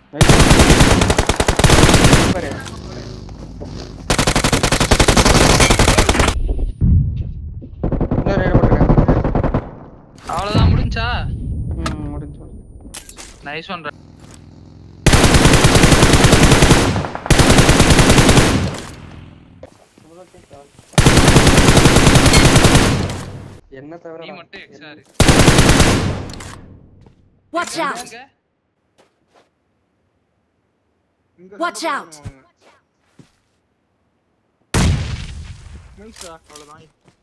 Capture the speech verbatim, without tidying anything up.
பாரு இன்னொரு நேரம் போட்டுருக்கேன். அவ்வளவுதான் முடிஞ்சா? ம் முடிஞ்சு. Nice one. என்ன தவிர நீ மட்டும் எக்ஸாரு. Watch out. Watch out. நைஸா அவ்வளவுதான்.